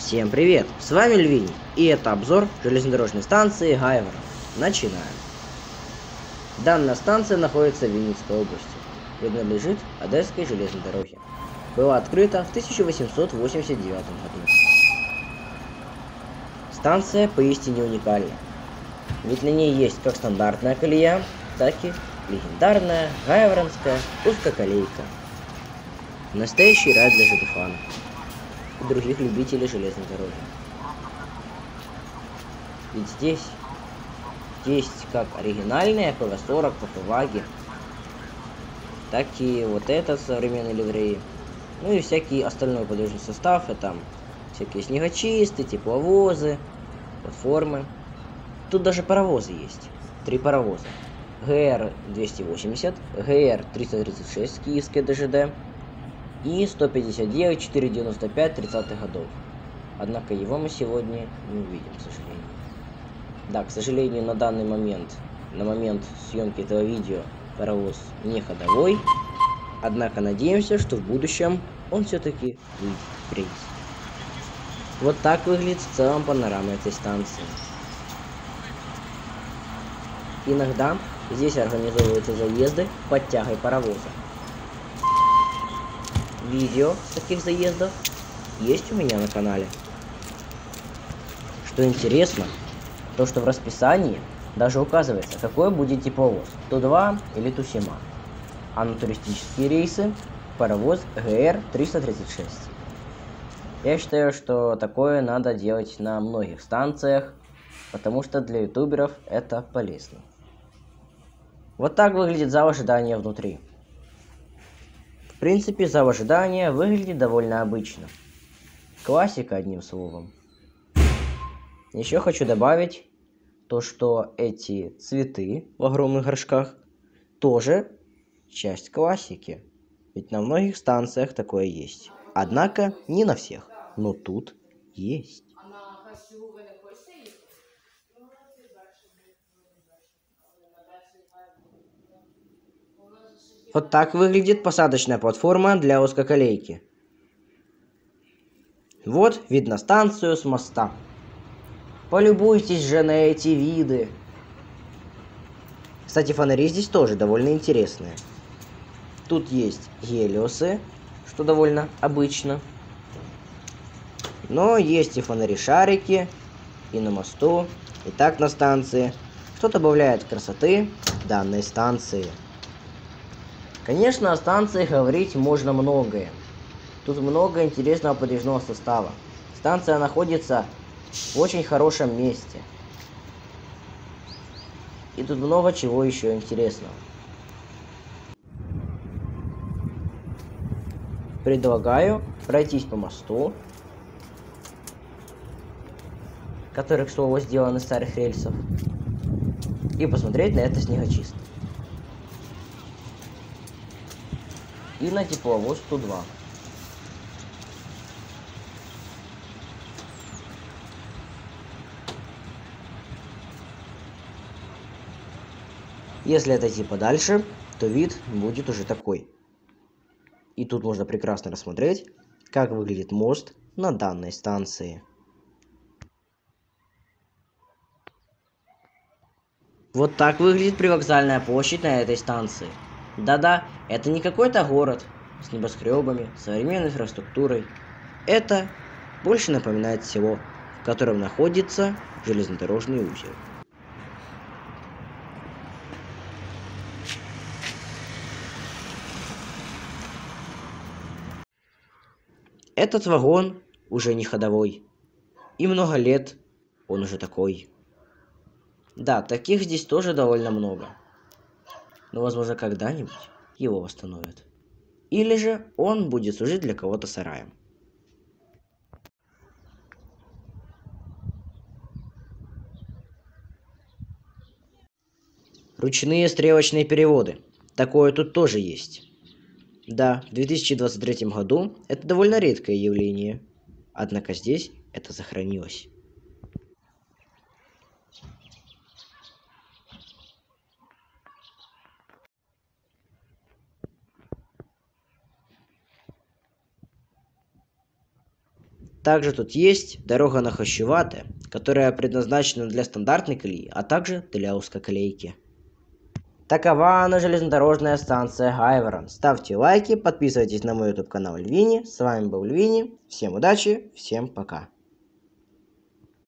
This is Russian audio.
Всем привет! С вами Львинь, и это обзор железнодорожной станции Гайворон. Начинаем. Данная станция находится в Винницкой области, принадлежит Одесской железной дороге. Была открыта в 1889 году. Станция поистине уникальна, ведь на ней есть как стандартная колея, так и легендарная гайворонская узкоколейка. Настоящий рай для ЖД-фанов и других любителей железной дороги. Ведь здесь есть как оригинальные ПВ-40, ПФ-ваги, так и вот этот современный ливреи. Ну и всякий остальной подвижный состав, это всякие снегочисты, тепловозы, платформы. Тут даже паровозы есть. 3 паровоза. ГР-280, ГР-336 киевское ДЖД и 159-495 30-х годов. Однако его мы сегодня не увидим, к сожалению. Да, к сожалению, на данный момент, на момент съемки этого видео, паровоз не ходовой. Однако надеемся, что в будущем он все-таки выйдет в рейс. Вот так выглядит в целом панорама этой станции. Иногда здесь организовываются заезды под тягой паровоза. Видео с таких заездов есть у меня на канале. Что интересно, то что в расписании даже указывается, какой будет тепловоз, Ту-2 или Ту-7, а на туристические рейсы паровоз ГР-336. Я считаю, что такое надо делать на многих станциях, потому что для ютуберов это полезно. Вот так выглядит зал ожидания внутри. В принципе, зал ожидания выглядит довольно обычно. Классика, одним словом. Еще хочу добавить то, что эти цветы в огромных горшках тоже часть классики. Ведь на многих станциях такое есть. Однако не на всех. Но тут есть. Вот так выглядит посадочная платформа для узкоколейки. Вот видно станцию с моста. Полюбуйтесь же на эти виды. Кстати, фонари здесь тоже довольно интересные. Тут есть гелиосы, что довольно обычно. Но есть и фонари-шарики, и на мосту, и так на станции, что добавляет красоты данной станции. Конечно, о станции говорить можно многое. Тут много интересного подвижного состава. Станция находится в очень хорошем месте. И тут много чего еще интересного. Предлагаю пройтись по мосту, который, к слову, сделан из старых рельсов, и посмотреть на это снегочисто. И на тепловоз Ту-2. Если отойти подальше, то вид будет уже такой. И тут можно прекрасно рассмотреть, как выглядит мост на данной станции. Вот так выглядит привокзальная площадь на этой станции. Да-да, это не какой-то город с небоскребами, современной инфраструктурой. Это больше напоминает село, в котором находится железнодорожный узел. Этот вагон уже не ходовой. И много лет он уже такой. Да, таких здесь тоже довольно много. Но, возможно, когда-нибудь его восстановят. Или же он будет служить для кого-то сараем. Ручные стрелочные переводы. Такое тут тоже есть. Да, в 2023 году это довольно редкое явление. Однако здесь это сохранилось. Также тут есть дорога на Хрущеватое, которая предназначена для стандартной колеи, а также для узкоколейки. Такова она, железнодорожная станция Гайворон. Ставьте лайки, подписывайтесь на мой YouTube канал Львини. С вами был Львини. Всем удачи, всем пока.